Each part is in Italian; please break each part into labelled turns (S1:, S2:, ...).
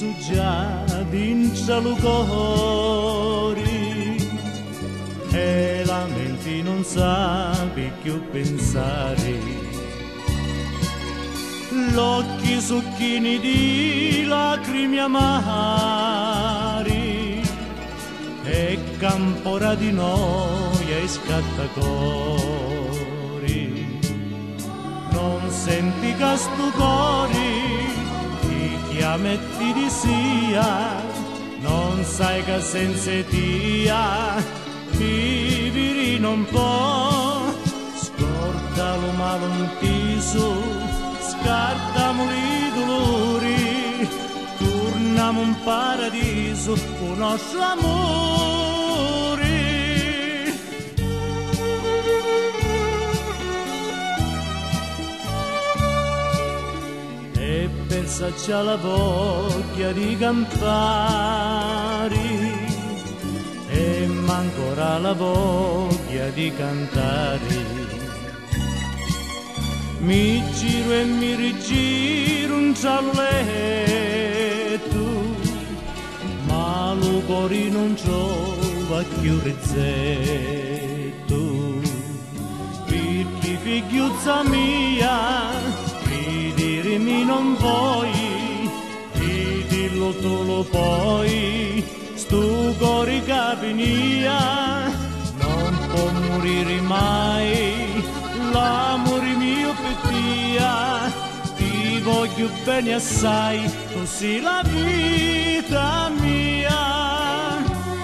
S1: su già dentro il cuore e la mente non sa più pensare. L'occhi succhini di lacrime amari e campora di noia e scattacori. Non senti che sto cuore ti chiama e ti disia, non sai che senza tia vivere non può. Scorda lo malontiso, scartamo i dolori, torniamo in paradiso con il nostro amore. E pensaci alla voglia di campare e ancora la voglia di cantare. Mi giro e mi rigiro un letto, ma lo cuore non trova più rezzetto. Perché figliuzza mia, dirmi non vuoi, dillo tu lo puoi, sto cuore capinia non può morire mai. L'amore mio per tia, ti voglio bene assai, tu sei la vita mia.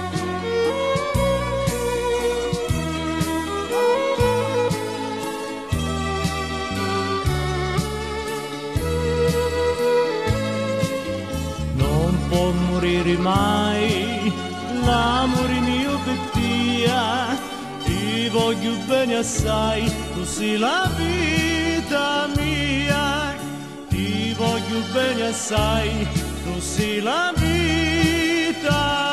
S1: Non può morire mai l'amore mio per tia, ti voglio bene assai, tu sei la vita mia. Ti voglio bene assai, tu sei la vita